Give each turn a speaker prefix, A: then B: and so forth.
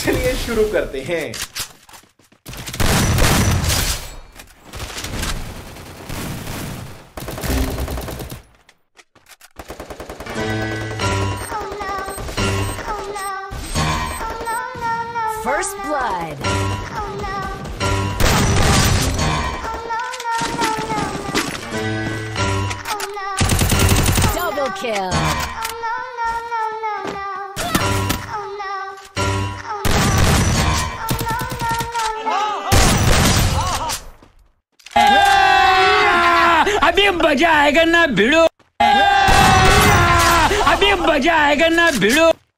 A: चलिए शुरू करते हैं।
B: First blood. Double kill.
C: अभी मजा आएगा ना भिड़ो, अभी मजा आएगा ना भिड़ो।